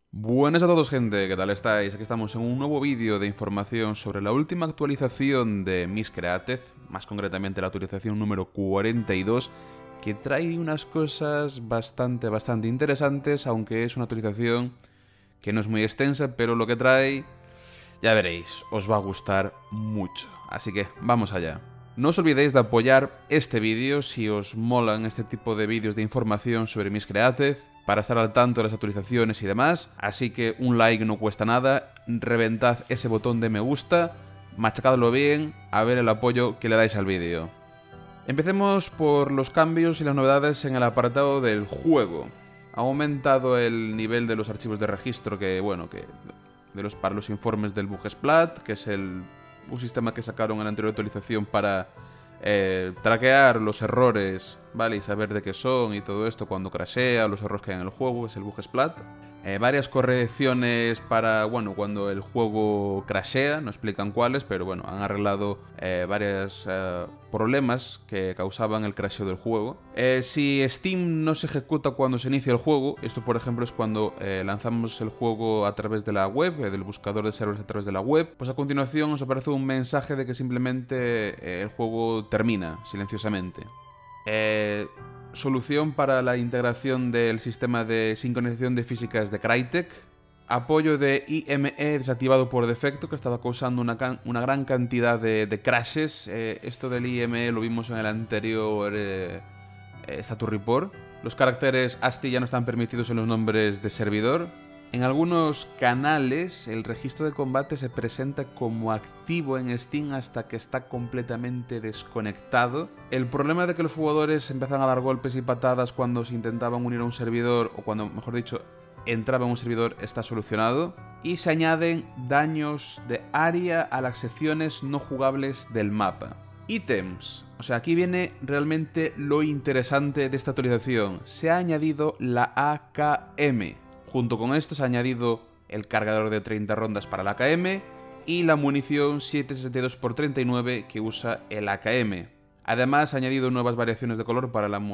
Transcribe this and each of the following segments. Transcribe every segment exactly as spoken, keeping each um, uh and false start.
Buenas a todos, gente, ¿qué tal estáis? Aquí estamos en un nuevo vídeo de información sobre la última actualización de Miscreatez, más concretamente la actualización número cuarenta y dos, que trae unas cosas bastante, bastante interesantes, aunque es una actualización que no es muy extensa, pero lo que trae, ya veréis, os va a gustar mucho. Así que vamos allá. No os olvidéis de apoyar este vídeo si os molan este tipo de vídeos de información sobre Miscreatez, para estar al tanto de las actualizaciones y demás, así que un like no cuesta nada, reventad ese botón de me gusta, machacadlo bien, a ver el apoyo que le dais al vídeo. Empecemos por los cambios y las novedades en el apartado del juego. Ha aumentado el nivel de los archivos de registro que, bueno, que de los, para los informes del Bugsplat, que es el, un sistema que sacaron en la anterior actualización para Eh, traquear los errores, ¿vale? Y saber de qué son y todo esto cuando crashea, los errores que hay en el juego, es el Bugsplat. Eh, varias correcciones para, bueno, cuando el juego crashea, no explican cuáles, pero bueno, han arreglado eh, varios eh, problemas que causaban el crasheo del juego. Eh, si Steam no se ejecuta cuando se inicia el juego, esto por ejemplo es cuando eh, lanzamos el juego a través de la web, eh, del buscador de servers a través de la web, pues a continuación os aparece un mensaje de que simplemente eh, el juego termina silenciosamente. Eh... Solución para la integración del sistema de sincronización de físicas de Crytek. Apoyo de I M E desactivado por defecto, que estaba causando una, una gran cantidad de, de crashes. Eh, esto del I M E lo vimos en el anterior eh, eh, Status Report. Los caracteres A S C I I ya no están permitidos en los nombres de servidor. En algunos canales el registro de combate se presenta como activo en Steam hasta que está completamente desconectado. El problema de que los jugadores empezaban a dar golpes y patadas cuando se intentaban unir a un servidor, o cuando, mejor dicho, entraba en un servidor, está solucionado. Y se añaden daños de área a las secciones no jugables del mapa. Ítems. O sea, aquí viene realmente lo interesante de esta actualización. Se ha añadido la A K M. Junto con esto se ha añadido el cargador de treinta rondas para la A K M y la munición siete sesenta y dos por treinta y nueve que usa el A K M. Además ha añadido nuevas variaciones de color para la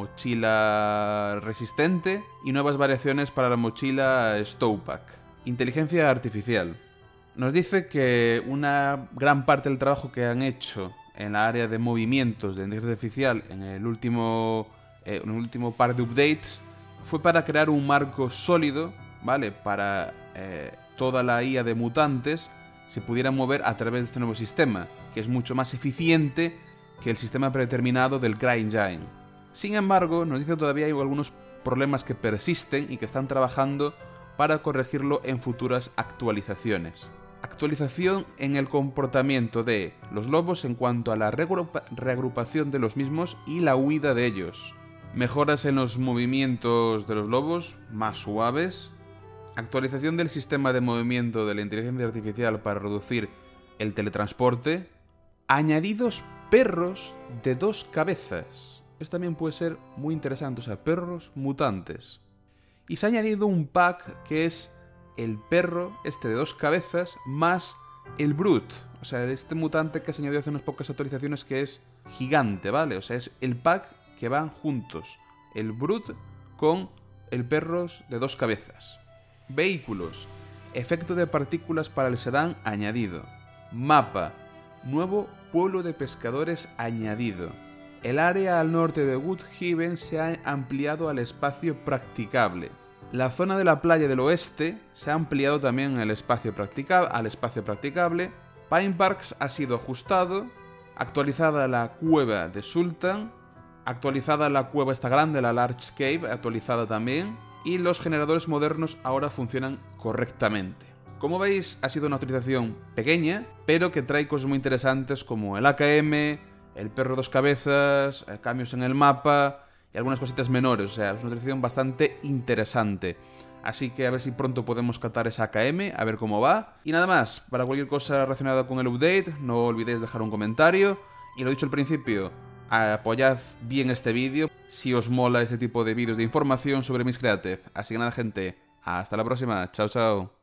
mochila resistente y nuevas variaciones para la mochila Stowpack. Inteligencia artificial. Nos dice que una gran parte del trabajo que han hecho en la área de movimientos de inteligencia artificial en el último, eh, en el último par de updates fue para crear un marco sólido, ¿vale? Para eh, toda la I A de mutantes se pudiera mover a través de este nuevo sistema, que es mucho más eficiente que el sistema predeterminado del CryEngine. Sin embargo, nos dice que todavía hay algunos problemas que persisten y que están trabajando para corregirlo en futuras actualizaciones. Actualización en el comportamiento de los lobos en cuanto a la reagrupa- reagrupación de los mismos y la huida de ellos. Mejoras en los movimientos de los lobos, más suaves. Actualización del sistema de movimiento de la inteligencia artificial para reducir el teletransporte. Añadidos perros de dos cabezas. Esto también puede ser muy interesante, o sea, perros mutantes. Y se ha añadido un pack que es el perro este de dos cabezas más el Brute. O sea, este mutante que se añadió hace unas pocas actualizaciones que es gigante, ¿vale? O sea, es el pack que van juntos, el Brute con el perros de dos cabezas. Vehículos. Efecto de partículas para el sedán añadido. Mapa. Nuevo pueblo de pescadores añadido. El área al norte de Woodhaven se ha ampliado al espacio practicable. La zona de la playa del oeste se ha ampliado también al espacio, practica al espacio practicable. Pine Parks ha sido ajustado. Actualizada la cueva de Sultan. Actualizada la cueva esta grande, la Large Cave, actualizada también. Y los generadores modernos ahora funcionan correctamente. Como veis, ha sido una actualización pequeña, pero que trae cosas muy interesantes como el A K M, el perro dos cabezas, cambios en el mapa y algunas cositas menores. O sea, es una actualización bastante interesante. Así que a ver si pronto podemos catar esa A K M, a ver cómo va. Y nada más, para cualquier cosa relacionada con el update, no olvidéis dejar un comentario. Y lo dicho al principio, apoyad bien este vídeo si os mola este tipo de vídeos de información sobre Miscreatez. Así que nada, gente, hasta la próxima. Chao, chao.